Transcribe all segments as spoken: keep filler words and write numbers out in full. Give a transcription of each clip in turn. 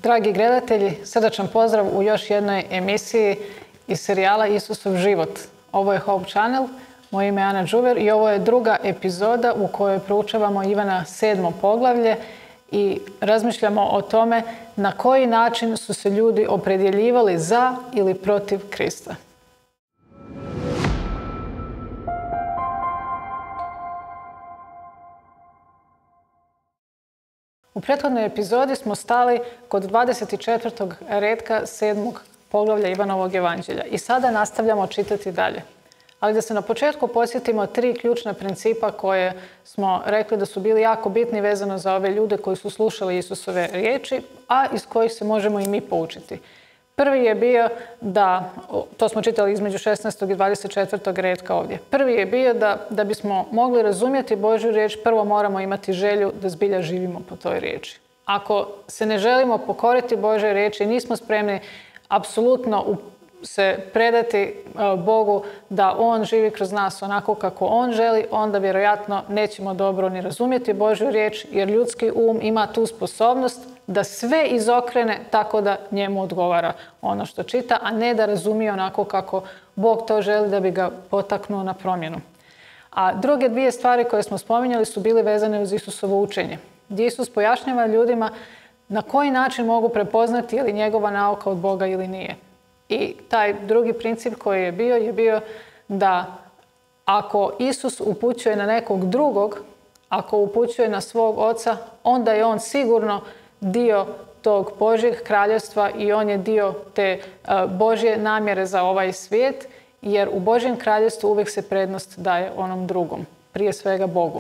Dragi gledatelji, srdačan pozdrav u još jednoj emisiji iz serijala Isusov život. Ovo je Hope Channel, moje ime je Ana Đuver i ovo je druga epizoda u kojoj proučavamo Ivana sedmo poglavlje i razmišljamo o tome na koji način su se ljudi opredjeljivali za ili protiv Krista. U prethodnoj epizodi smo stali kod dvadeset četvrtog retka sedmog poglavlja Ivanovog evanđelja i sada nastavljamo čitati dalje. Ali da se na početku podsjetimo tri ključna principa koje smo rekli da su bili jako bitni vezano za ove ljude koji su slušali Isusove riječi, a iz kojih se možemo i mi poučiti. Prvi je bio da, to smo čitali između šesnaestog i dvadeset četvrtog retka ovdje. Prvi je bio da, da bismo mogli razumjeti Božju riječ, prvo moramo imati želju da zbilja živimo po toj riječi. Ako se ne želimo pokoriti Božoj riječi, nismo spremni apsolutno se predati Bogu da On živi kroz nas onako kako On želi, onda vjerojatno nećemo dobro ni razumjeti Božju riječ, jer ljudski um ima tu sposobnost da sve izokrene tako da njemu odgovara ono što čita, a ne da razumije onako kako Bog to želi da bi ga potaknuo na promjenu. A druge dvije stvari koje smo spominjali su bile vezane uz Isusovo učenje, gdje Isus pojašnjava ljudima na koji način mogu prepoznati je li njegova nauka od Boga ili nije. I taj drugi princip koji je bio je bio da ako Isus upućuje na nekog drugog, ako upućuje na svog oca, onda je on sigurno dio tog Božjeg kraljevstva i on je dio te Božje namjere za ovaj svijet, jer u Božjem kraljevstvu uvijek se prednost daje onom drugom, prije svega Bogu.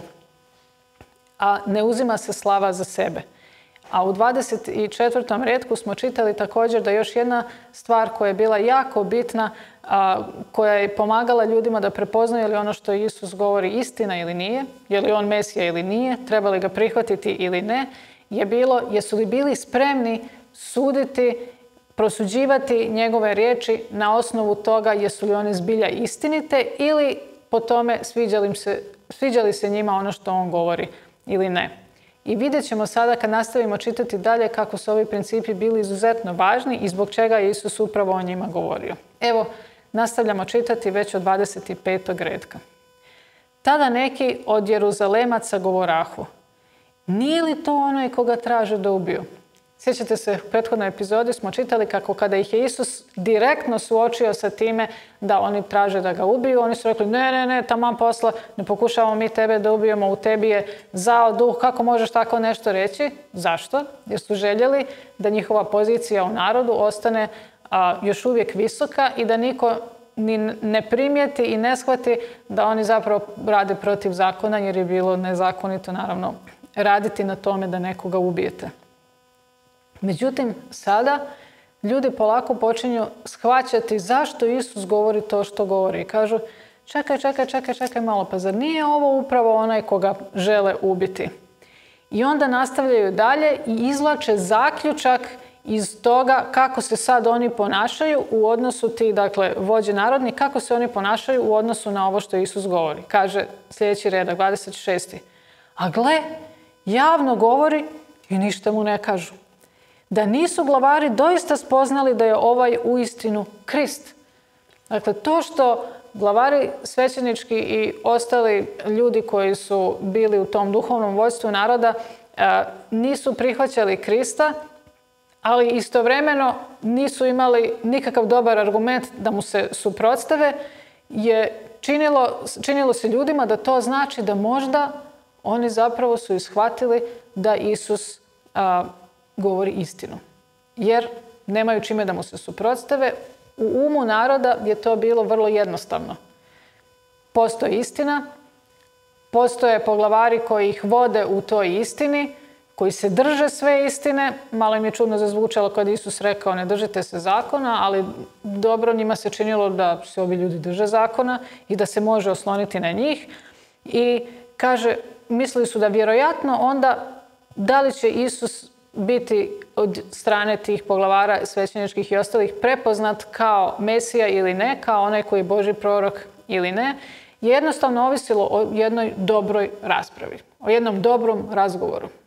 A ne uzima se slava za sebe. A u dvadeset četvrtom retku smo čitali također da još jedna stvar koja je bila jako bitna, a, koja je pomagala ljudima da prepoznaju je li ono što Isus govori istina ili nije, je li on Mesija ili nije, treba li ga prihvatiti ili ne, je bilo jesu li bili spremni suditi, prosuđivati njegove riječi na osnovu toga jesu li one zbilja istinite ili po tome sviđa li se, sviđa li se njima ono što on govori ili ne. I vidjet ćemo sada kad nastavimo čitati dalje kako su ovi principi bili izuzetno važni i zbog čega je Isus upravo o njima govorio. Evo, nastavljamo čitati već od dvadeset petog retka. Tada neki od Jeruzalemaca govorahu: nije li to onaj koga traže da ubiju? Sjećate se, u prethodnoj epizodi smo čitali kako kada ih je Isus direktno suočio sa time da oni traže da ga ubiju, oni su rekli ne, ne, ne, taman posla, ne pokušavamo mi tebe da ubijemo, u tebi je zao duh, kako možeš tako nešto reći? Zašto? Jer su željeli da njihova pozicija u narodu ostane a, još uvijek visoka i da niko ni ne primijeti i ne shvati da oni zapravo rade protiv zakona, jer je bilo nezakonito naravno raditi na tome da nekoga ubijete. Međutim, sada ljudi polako počinju shvaćati zašto Isus govori to što govori. I kažu, čekaj, čekaj, čekaj, čekaj malo, pa zar nije ovo upravo onaj koga žele ubiti? I onda nastavljaju dalje i izvlače zaključak iz toga kako se sad oni ponašaju u odnosu ti, dakle, vođe narodni, kako se oni ponašaju u odnosu na ovo što Isus govori. Kaže sljedeći redak, dvadeset šesti. A gle, javno govori i ništa mu ne kažu. Da nisu glavari doista spoznali da je ovaj uistinu Krist. Dakle, to što glavari svećenički i ostali ljudi koji su bili u tom duhovnom vodstvu naroda nisu prihvaćali Krista, ali istovremeno nisu imali nikakav dobar argument da mu se suprotstave, je činilo, činilo se ljudima da to znači da možda oni zapravo su ishvatili da Isus a, govori istinu. Jer nemaju čime da mu se suprotstave. U umu naroda je to bilo vrlo jednostavno. Postoji istina, postoje poglavari koji ih vode u toj istini, koji se drže sve istine. Malo im je čudno zazvučalo kad Isus rekao ne držite se zakona, ali dobro, njima se činilo da se ovi ljudi drže zakona i da se može osloniti na njih. I kaže, mislili su da vjerojatno onda da li će Isus biti od strane tih poglavara svećeničkih i ostalih prepoznat kao Mesija ili ne, kao onaj koji je Božji prorok ili ne, je jednostavno ovisilo o jednoj dobroj raspravi, o jednom dobrom razgovoru.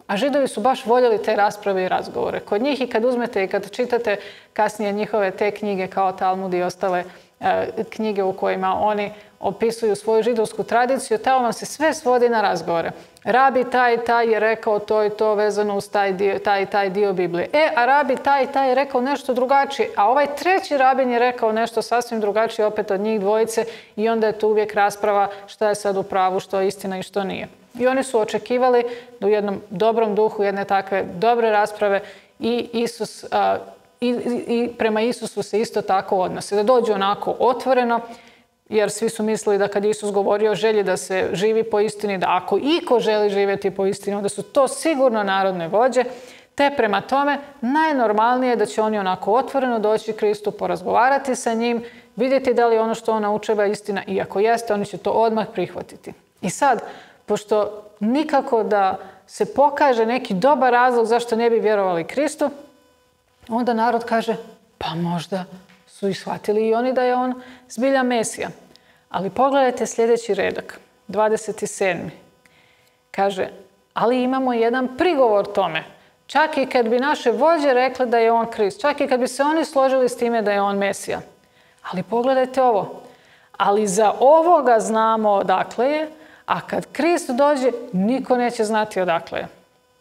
A Židovi su baš voljeli te rasprave i razgovore. Kod njih i kad uzmete i kad čitate kasnije njihove te knjige kao Talmud i ostale e, knjige u kojima oni opisuju svoju židovsku tradiciju, tamo vam se sve svodi na razgovore. Rabi taj i taj je rekao to i to vezano uz taj dio, taj i taj dio Biblije. E, a rabi taj i taj je rekao nešto drugačije, a ovaj treći rabin je rekao nešto sasvim drugačije opet od njih dvojice i onda je tu uvijek rasprava šta je sad u pravu, što je istina i što nije. I oni su očekivali da u jednom dobrom duhu, jedne takve dobre rasprave i Isus, a, i, i prema Isusu se isto tako odnose. Da dođe onako otvoreno, jer svi su mislili da kad Isus govorio o želji da se živi po istini, da ako iko želi živjeti po istini, onda su to sigurno narodne vođe, te prema tome najnormalnije je da će oni onako otvoreno doći Kristu, porazgovarati sa njim, vidjeti da li ono što on naučava istina i ako jeste, oni će to odmah prihvatiti. I sad, pošto nikako da se pokaže neki dobar razlog zašto ne bi vjerovali Kristu, onda narod kaže, pa možda su i shvatili i oni da je on zbilja Mesija. Ali pogledajte sljedeći redak, dvadeset sedmi. Kaže, ali imamo jedan prigovor tome. Čak i kad bi naše vođe rekli da je on Krist, čak i kad bi se oni složili s time da je on Mesija. Ali pogledajte ovo. Ali za ovoga znamo odakle je, a kad Krist dođe, niko neće znati odakle je.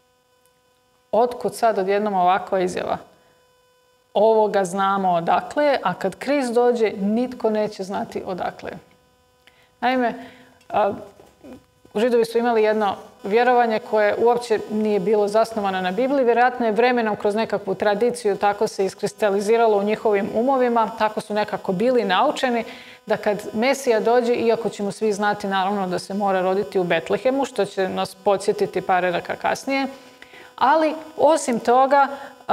Otkud sad odjednom ovakva izjava? Ovoga znamo odakle je, a kad Krist dođe, nitko neće znati odakle je. Naime, Židovi su imali jedno vjerovanje koje uopće nije bilo zasnovano na Bibliji. Vjerojatno je vremenom kroz nekakvu tradiciju tako se iskristaliziralo u njihovim umovima, tako su nekako bili naučeni da kad Mesija dođe, iako ćemo svi znati naravno da se mora roditi u Betlehemu, što će nas podsjetiti par redaka kasnije, ali osim toga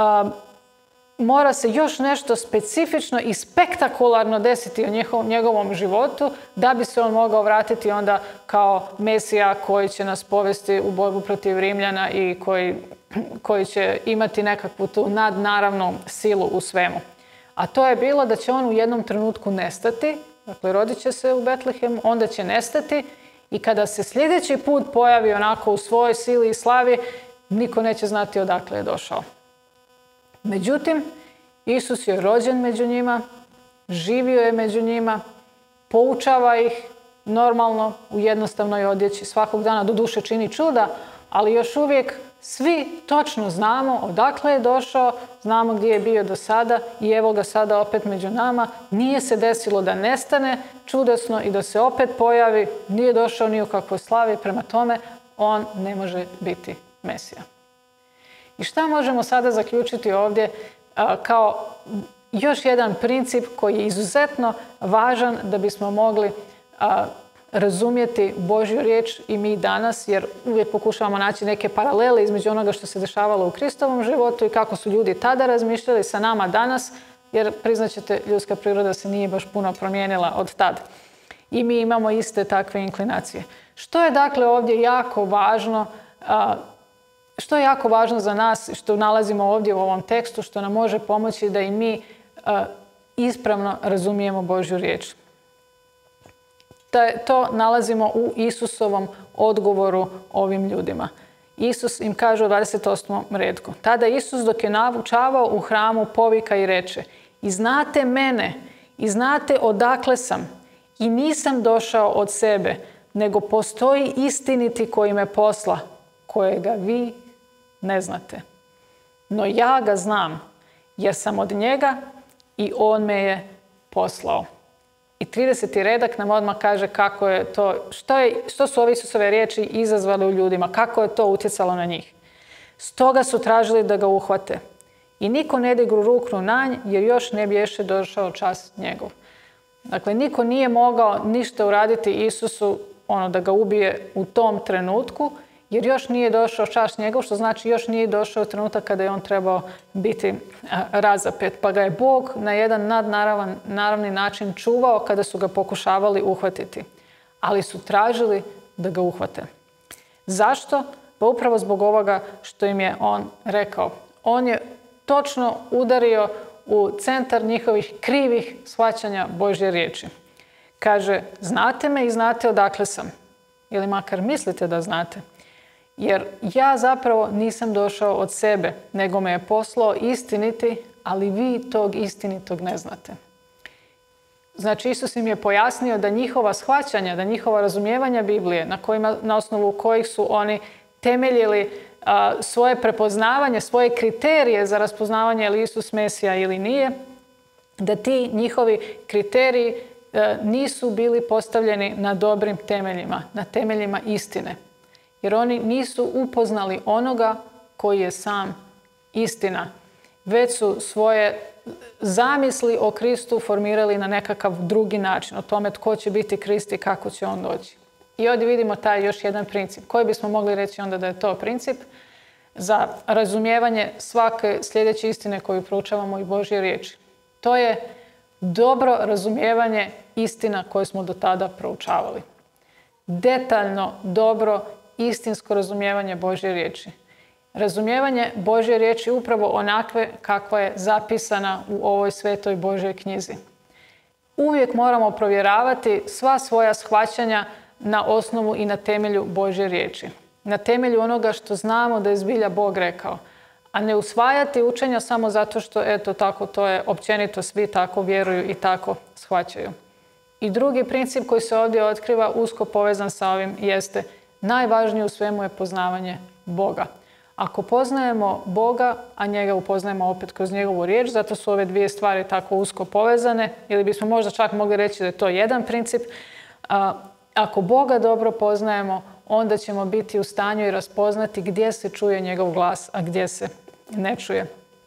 mora se još nešto specifično i spektakularno desiti u njegovom, njegovom životu da bi se on mogao vratiti onda kao Mesija koji će nas povesti u borbu protiv Rimljana i koji, koji će imati nekakvu tu nadnaravnu silu u svemu. A to je bilo da će on u jednom trenutku nestati, dakle rodit će se u Betlehemu, onda će nestati i kada se sljedeći put pojavi onako u svojoj sili i slavi, niko neće znati odakle je došao. Međutim, Isus je rođen među njima, živio je među njima, poučava ih normalno u jednostavnoj odjeći, svakog dana doduše čini čuda, ali još uvijek svi točno znamo odakle je došao, znamo gdje je bio do sada i evo ga sada opet među nama. Nije se desilo da nestane čudesno i da se opet pojavi, nije došao ni u kakvoj slavi, prema tome on ne može biti Mesija. I šta možemo sada zaključiti ovdje a, kao još jedan princip koji je izuzetno važan da bismo mogli a, razumjeti Božju riječ i mi danas, jer uvijek pokušavamo naći neke paralele između onoga što se dešavalo u Kristovom životu i kako su ljudi tada razmišljali sa nama danas, jer priznaćete, ljudska priroda se nije baš puno promijenila od tada. I mi imamo iste takve inklinacije. Što je dakle ovdje jako važno, a, što je jako važno za nas, što nalazimo ovdje u ovom tekstu, što nam može pomoći da i mi a, ispravno razumijemo Božju riječ. To nalazimo u Isusovom odgovoru ovim ljudima. Isus im kaže u dvadeset osmom redku. Tada Isus dok je naučavao u hramu povika i reče: I znate mene, i znate odakle sam, i nisam došao od sebe, nego postoji istiniti koji me posla, kojega vi ne znate. No ja ga znam, jer sam od njega i on me je poslao. I trideseti redak nam odmah kaže kako je to, što, je, što su ove Isusove riječi izazvale u ljudima, kako je to utjecalo na njih. Stoga su tražili da ga uhvate. I niko ne dignu ruku na nj, jer još ne biješe došao čas njegov. Dakle, niko nije mogao ništa uraditi Isusu, ono da ga ubije u tom trenutku, jer još nije došao čas njegov, što znači još nije došao trenutak kada je on trebao biti razapet. Pa ga je Bog na jedan nadnaravan, naravni način čuvao kada su ga pokušavali uhvatiti. Ali su tražili da ga uhvate. Zašto? Pa upravo zbog ovoga što im je on rekao. On je točno udario u centar njihovih krivih shvaćanja Božje riječi. Kaže, znate me i znate odakle sam. Ili makar mislite da znate. Jer ja zapravo nisam došao od sebe, nego me je poslao istiniti, ali vi tog istinitog ne znate. Znači, Isus im je pojasnio da njihova shvaćanja, da njihova razumijevanja Biblije, na, kojima, na osnovu kojih su oni temeljili a, svoje prepoznavanje, svoje kriterije za raspoznavanje je li Isus Mesija ili nije, da ti njihovi kriteriji a, nisu bili postavljeni na dobrim temeljima, na temeljima istine. Jer oni nisu upoznali onoga koji je sam istina, već su svoje zamisli o Kristu formirali na nekakav drugi način, o tome tko će biti Krist i kako će on doći. I ovdje vidimo taj još jedan princip. Koji bismo mogli reći onda da je to princip za razumijevanje svake sljedeće istine koju proučavamo i Božje riječi. To je dobro razumijevanje istina koje smo do tada proučavali. Detaljno, dobro, istinsko razumijevanje Božje riječi. Razumijevanje Božje riječi upravo onakve kakva je zapisana u ovoj svetoj Božjoj knjizi. Uvijek moramo provjeravati sva svoja shvaćanja na osnovu i na temelju Božje riječi. Na temelju onoga što znamo da je zbilja Bog rekao. A ne usvajati učenja samo zato što eto tako to je općenito, svi tako vjeruju i tako shvaćaju. I drugi princip koji se ovdje otkriva usko povezan sa ovim jeste najvažnije u svemu je poznavanje Boga. Ako poznajemo Boga, a njega upoznajemo opet kroz njegovu riječ, zato su ove dvije stvari tako usko povezane, ili bismo možda čak mogli reći da je to jedan princip. A, ako Boga dobro poznajemo, onda ćemo biti u stanju i raspoznati gdje se čuje njegov glas, a gdje se ne čuje.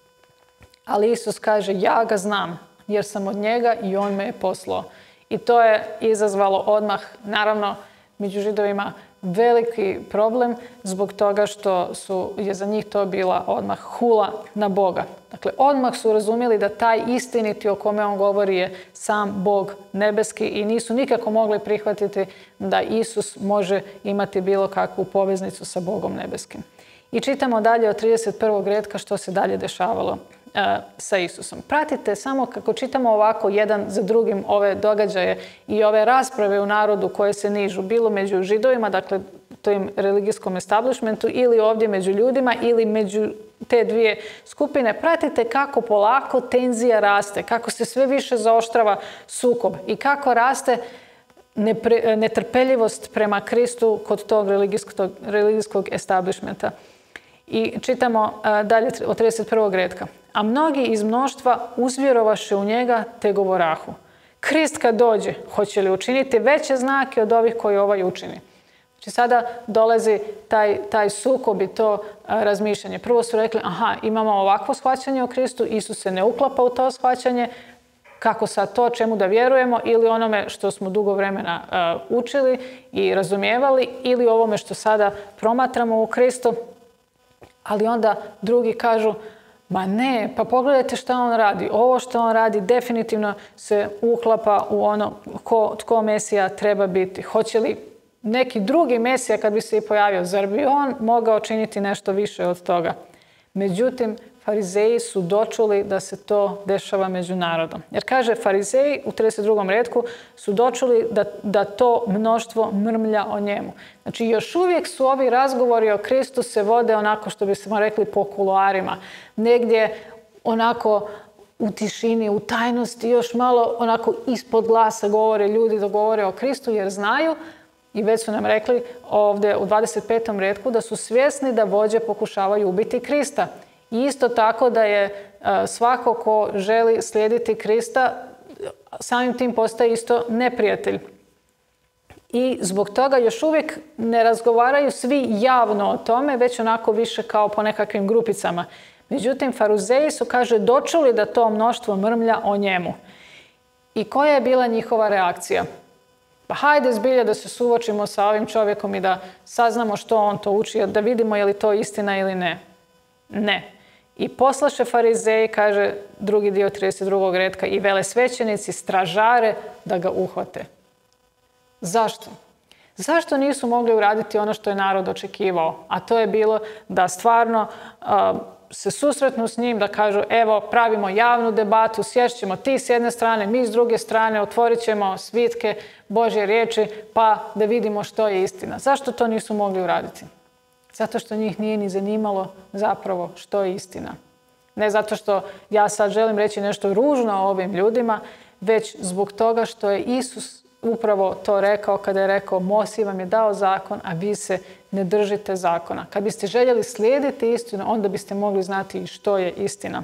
Ali Isus kaže, ja ga znam, jer sam od njega i on me je poslao. I to je izazvalo odmah, naravno, među Židovima veliki problem zbog toga što su, je za njih to bila odmah hula na Boga. Dakle, odmah su razumjeli da taj istiniti o kome on govori je sam Bog nebeski i nisu nikako mogli prihvatiti da Isus može imati bilo kakvu poveznicu sa Bogom nebeskim. I čitamo dalje od trideset prvog retka što se dalje dešavalo uh, sa Isusom. Pratite samo kako čitamo ovako jedan za drugim ove događaje i ove rasprave u narodu koje se nižu, bilo među Židovima, dakle tom religijskom establishmentu, ili ovdje među ljudima, ili među te dvije skupine. Pratite kako polako tenzija raste, kako se sve više zaoštrava sukob i kako raste nepre, netrpeljivost prema Kristu kod tog religijskog, religijskog establishmenta. I čitamo uh, dalje od trideset prvog retka. A mnogi iz mnoštva uzvjerovaše u njega te govorahu. Krist kad dođe, hoće li učiniti veće znake od ovih koji ovaj učini? Znači sada dolazi taj, taj sukob i to uh, razmišljanje. Prvo su rekli, aha, imamo ovakvo shvaćanje o Kristu, Isus se ne uklapa u to shvaćanje, kako sad to, čemu da vjerujemo, ili onome što smo dugo vremena uh, učili i razumijevali, ili ovome što sada promatramo u Kristu. Ali onda drugi kažu, ma ne, pa pogledajte šta on radi. Ovo što on radi definitivno se uklapa u ono ko, tko Mesija treba biti. Hoće li neki drugi Mesija kad bi se i pojavio, zar bi on mogao činiti nešto više od toga? Međutim, farizeji su dočuli da se to dešava među narodom. Jer kaže, farizeji u trideset drugom retku su dočuli da, da to mnoštvo mrmlja o njemu. Znači, još uvijek su ovi razgovori o Kristu se vode onako što bismo rekli po kuloarima. Negdje onako u tišini, u tajnosti, još malo onako ispod glasa govore ljudi da govore o Kristu jer znaju, i već su nam rekli ovdje u dvadeset petom retku da su svjesni da vođe pokušavaju ubiti Krista. I isto tako da je svako ko želi slijediti Krista, samim tim postaje isto neprijatelj. I zbog toga još uvijek ne razgovaraju svi javno o tome, već onako više kao po nekakvim grupicama. Međutim, farizeji su, kaže, dočuli da to mnoštvo mrmlja o njemu. I koja je bila njihova reakcija? Pa hajde zbilja da se suočimo sa ovim čovjekom i da saznamo što on to uči, da vidimo je li to istina ili ne. Ne. I poslaše farizeji, kaže drugi dio trideset drugog retka, i velesvećenici, stražare da ga uhvate. Zašto? Zašto nisu mogli uraditi ono što je narod očekivao? A to je bilo da stvarno uh, se susretnu s njim, da kažu evo pravimo javnu debatu, sješćemo ti s jedne strane, mi s druge strane, otvorit ćemo svitke Božje riječi pa da vidimo što je istina. Zašto to nisu mogli uraditi? Zato što njih nije ni zanimalo zapravo što je istina. Ne zato što ja sad želim reći nešto ružno o ovim ljudima, već zbog toga što je Isus upravo to rekao kada je rekao Mojsije vam je dao zakon, a vi se ne držite zakona. Kad biste željeli slijediti istinu, onda biste mogli znati što je istina.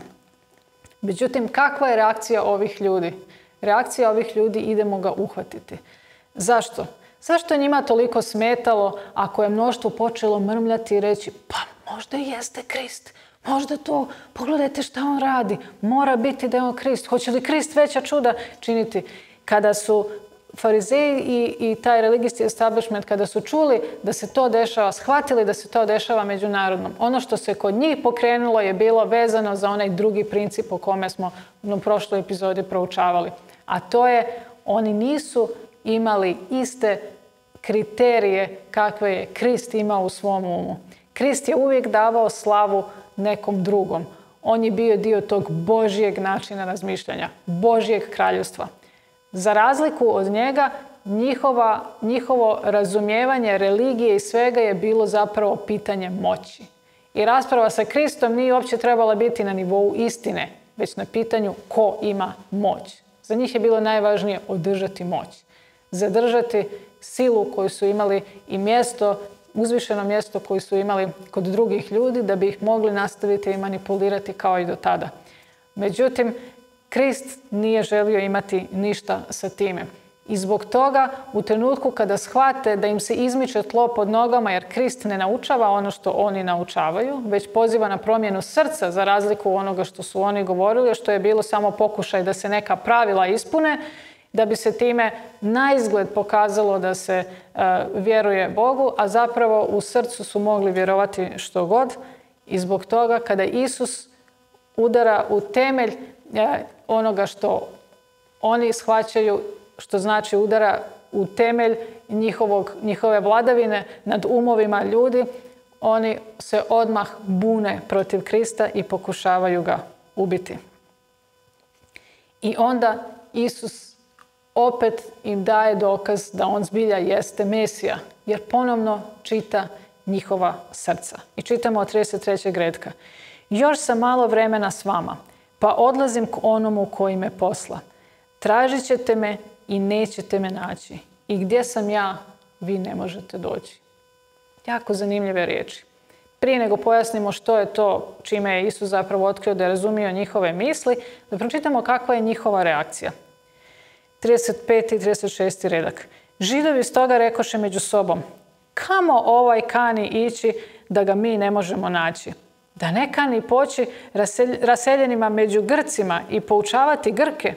Međutim, kakva je reakcija ovih ljudi? Reakcija ovih ljudi idemo ga uhvatiti. Zašto? Zašto je njima toliko smetalo ako je mnoštvo počelo mrmljati i reći pa možda jeste Krist, možda to, pogledajte šta on radi, mora biti da je on Krist, hoće li Krist veća čuda činiti? Kada su Farizeji i, i taj religijski establishment, kada su čuli da se to dešava, shvatili da se to dešava međunarodnom, ono što se kod njih pokrenulo je bilo vezano za onaj drugi princip o kome smo u prošloj epizodi proučavali. A to je, oni nisu imali iste kriterije kakve je Krist imao u svom umu. Krist je uvijek davao slavu nekom drugom. On je bio dio tog Božjeg načina razmišljanja, Božjeg kraljevstva. Za razliku od njega, njihova, njihovo razumijevanje religije i svega je bilo zapravo pitanje moći. I rasprava sa Kristom nije uopće trebala biti na nivou istine, već na pitanju ko ima moć. Za njih je bilo najvažnije održati moć. Zadržati silu koju su imali i mjesto, uzvišeno mjesto koje su imali kod drugih ljudi da bi ih mogli nastaviti i manipulirati kao i do tada. Međutim, Krist nije želio imati ništa sa time. I zbog toga, u trenutku kada shvate da im se izmiče tlo pod nogama, jer Krist ne naučava ono što oni naučavaju, već poziva na promjenu srca za razliku onoga što su oni govorili, što je bilo samo pokušaj da se neka pravila ispune, da bi se time naizgled pokazalo da se uh, vjeruje Bogu, a zapravo u srcu su mogli vjerovati što god. I zbog toga, kada Isus udara u temelj uh, onoga što oni shvaćaju, što znači udara u temelj njihovog, njihove vladavine nad umovima ljudi, oni se odmah bune protiv Krista i pokušavaju ga ubiti. I onda Isus opet im daje dokaz da on zbilja jeste Mesija, jer ponovno čita njihova srca. I čitamo od trideset trećeg retka. Još sam malo vremena s vama, pa odlazim k onomu koji me posla. Tražit ćete me i nećete me naći. I gdje sam ja, vi ne možete doći. Jako zanimljive riječi. Prije nego pojasnimo što je to čime je Isus zapravo otkrio da je razumio njihove misli, da pročitamo kakva je njihova reakcija. trideset peti i trideset šesti redak. Židovi stoga rekoše među sobom, kamo ovaj kani ići da ga mi ne možemo naći? Da ne kani poći raseljenima među Grcima i poučavati Grke?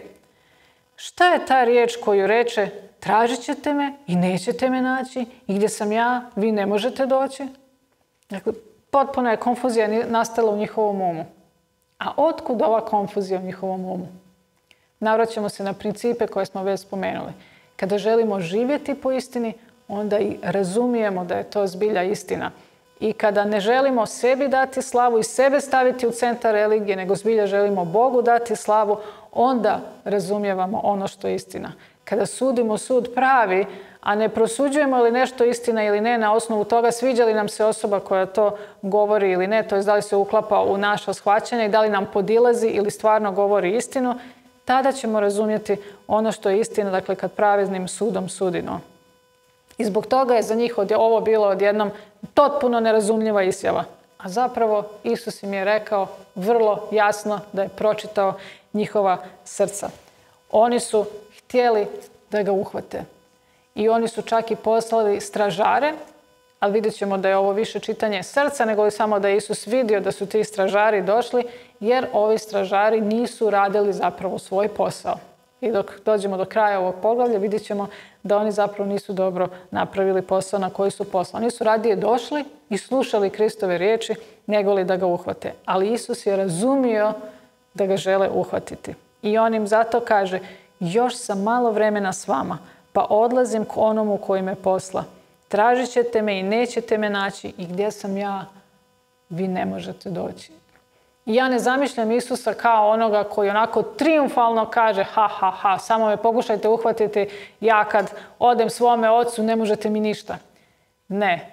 Šta je ta riječ koju reče, tražit ćete me i nećete me naći i gdje sam ja, vi ne možete doći? Dakle, potpuno je konfuzija nastala u njihovom umu. A otkud ova konfuzija u njihovom umu? Navraćamo se na principe koje smo već spomenuli. Kada želimo živjeti po istini, onda i razumijemo da je to zbilja istina. I kada ne želimo sebi dati slavu i sebe staviti u centar religije, nego zbilja želimo Bogu dati slavu, onda razumijevamo ono što je istina. Kada sudimo sud pravi, a ne prosuđujemo li nešto istina ili ne na osnovu toga sviđa li nam se osoba koja to govori ili ne, to je da li se uklapa u naša shvaćanja i da li nam podilazi ili stvarno govori istinu, tada ćemo razumjeti ono što je istina, dakle kad pravednim sudom sudimo. I zbog toga je za njih ovo bilo odjednom potpuno nerazumljiva izjava. A zapravo Isus im je rekao vrlo jasno da je pročitao njihova srca. Oni su htjeli da ga uhvate. I oni su čak i poslali stražare, ali vidjet ćemo da je ovo više čitanje srca, nego li samo da je Isus vidio da su ti stražari došli, jer ovi stražari nisu radili zapravo svoj posao. I dok dođemo do kraja ovog poglavlja, vidjet ćemo da oni zapravo nisu dobro napravili posao na koji su poslani. Oni su radije došli i slušali Kristove riječi, nego li da ga uhvate. Ali Isus je razumio da ga žele uhvatiti. I on im zato kaže, još sam malo vremena s vama, pa odlazim k onomu koji me posla. Tražit ćete me i nećete me naći i gdje sam ja, vi ne možete doći. I ja ne zamišljam Isusa kao onoga koji onako trijumfalno kaže ha, ha, ha, samo me pokušajte uhvatiti, ja kad odem svome ocu ne možete mi ništa. Ne.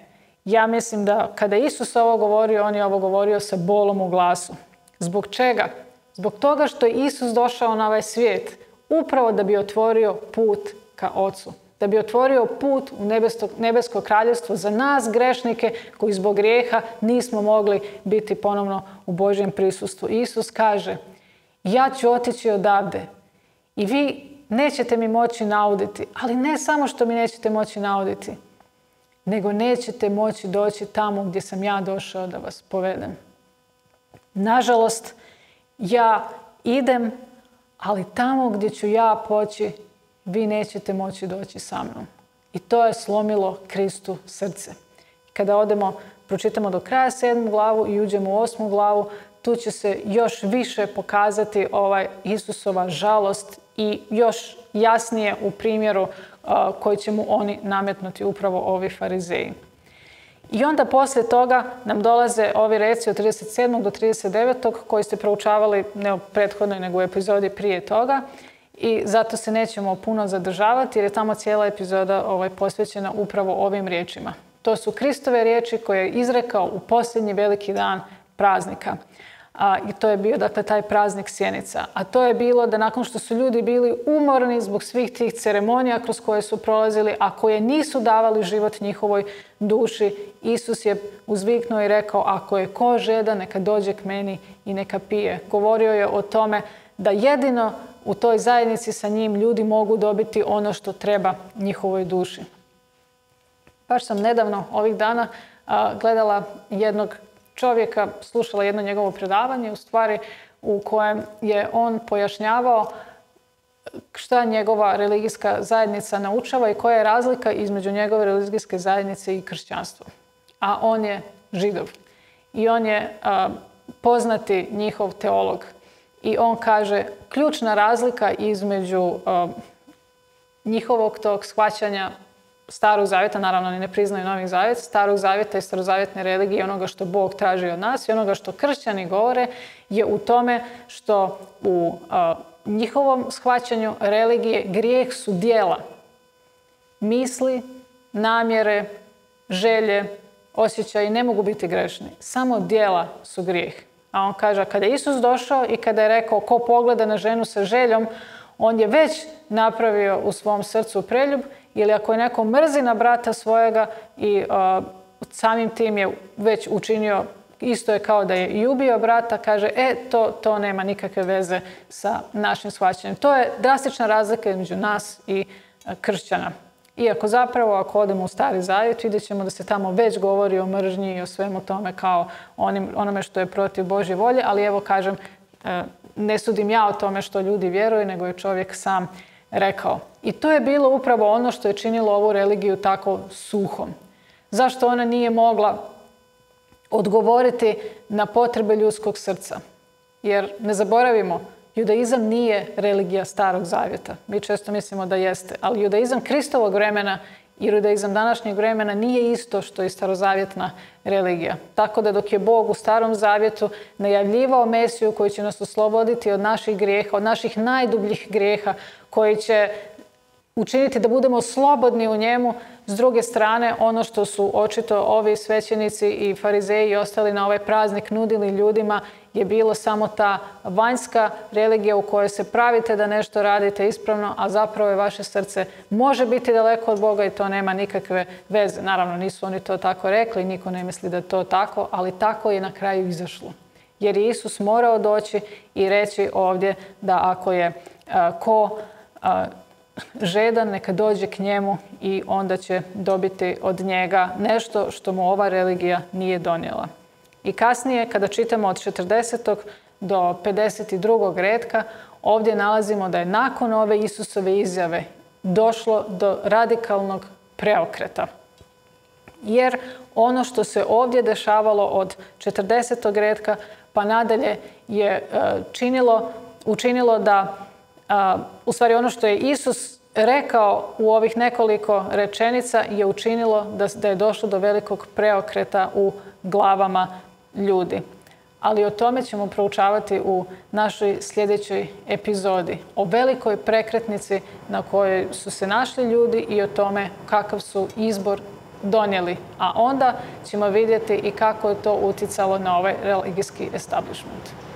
Ja mislim da kada Isus ovo govorio, on je ovo govorio sa bolom u glasu. Zbog čega? Zbog toga što je Isus došao na ovaj svijet upravo da bi otvorio put ka Ocu. Da bi otvorio put u nebesko, nebesko kraljevstvo za nas grešnike koji zbog grijeha nismo mogli biti ponovno u Božjem prisustvu. Isus kaže, ja ću otići odavde i vi nećete mi moći nauditi, ali ne samo što mi nećete moći nauditi, nego nećete moći doći tamo gdje sam ja došao da vas povedem. Nažalost, ja idem, ali tamo gdje ću ja poći, vi nećete moći doći sa mnom. I to je slomilo Kristu srce. Kada odemo, pročitamo do kraja sedmu glavu i uđemo u osmu glavu, tu će se još više pokazati ovaj Isusova žalost i još jasnije u primjeru uh, koji će mu oni nametnuti, upravo ovi farizeji. I onda poslije toga nam dolaze ovi reci od trideset sedmog do trideset devetog koji ste proučavali ne u prethodnoj nego u epizodi prije toga. I zato se nećemo puno zadržavati jer je tamo cijela epizoda ovaj, posvećena upravo ovim riječima. To su Kristove riječi koje je izrekao u posljednji veliki dan praznika. A, I to je bio dakle taj praznik sjenica. A to je bilo da nakon što su ljudi bili umorni zbog svih tih ceremonija kroz koje su prolazili, a koje nisu davali život njihovoj duši, Isus je uzviknuo i rekao, ako je ko žedan, neka dođe k meni i neka pije. Govorio je o tome da jedino u toj zajednici sa njim ljudi mogu dobiti ono što treba njihovoj duši. Baš sam nedavno ovih dana a, gledala jednog čovjeka, slušala jedno njegovo predavanje, u stvari u kojem je on pojašnjavao šta njegova religijska zajednica naučava i koja je razlika između njegove religijske zajednice i kršćanstva. A on je Židov i on je a, poznati njihov teolog. I on kaže, ključna razlika između uh, njihovog tog shvaćanja Starog zavjeta, naravno oni ne priznaju Novi zavjet, Starog zavjeta i starozavjetne religije, onoga što Bog traži od nas i onoga što kršćani govore, je u tome što u uh, njihovom shvaćanju religije grijeh su djela. Misli, namjere, želje, osjećaji ne mogu biti grešni. Samo djela su grijeh. A on kaže, kada je Isus došao i kada je rekao ko pogleda na ženu sa željom, on je već napravio u svom srcu preljub, ili ako je neko mrzi na brata svojega i uh, samim tim je već učinio, isto je kao da je i ubio brata, kaže, e, to, to nema nikakve veze sa našim shvaćanjem. To je drastična razlika između nas i uh, kršćana. Iako zapravo, ako odemo u Stari zavjet, vidjet ćemo da se tamo već govori o mržnji i o svemu tome kao onim, onome što je protiv Božje volje, ali evo kažem, ne sudim ja o tome što ljudi vjeruju, nego je čovjek sam rekao. I to je bilo upravo ono što je činilo ovu religiju tako suhom. Zašto ona nije mogla odgovoriti na potrebe ljudskog srca? Jer ne zaboravimo, judaizam nije religija Starog zavjeta. Mi često mislimo da jeste, ali judaizam Kristovog vremena i judaizam današnjeg vremena nije isto što i starozavjetna religija. Tako da dok je Bog u Starom zavjetu najavljivao Mesiju koji će nas osloboditi od naših grijeha, od naših najdubljih grijeha, koji će učiniti da budemo slobodni u njemu, s druge strane ono što su očito ovi svećenici i farizeji i ostali na ovaj praznik nudili ljudima je bilo samo ta vanjska religija u kojoj se pravite da nešto radite ispravno, a zapravo je vaše srce može biti daleko od Boga i to nema nikakve veze. Naravno, nisu oni to tako rekli, niko ne misli da je to tako, ali tako je na kraju izašlo. Jer je Isus morao doći i reći ovdje da ako je a, ko a, žedan, neka dođe k njemu i onda će dobiti od njega nešto što mu ova religija nije donijela. I kasnije, kada čitamo od četrdesetog do pedeset drugog retka, ovdje nalazimo da je nakon ove Isusove izjave došlo do radikalnog preokreta. Jer ono što se ovdje dešavalo od četrdesetog retka pa nadalje je činilo, učinilo da, u stvari ono što je Isus rekao u ovih nekoliko rečenica je učinilo da, da je došlo do velikog preokreta u glavama ljudi. Ali o tome ćemo proučavati u našoj sljedećoj epizodi. O velikoj prekretnici na kojoj su se našli ljudi i o tome kakav su izbor donijeli, a onda ćemo vidjeti i kako je to utjecalo na ovaj religijski establishment.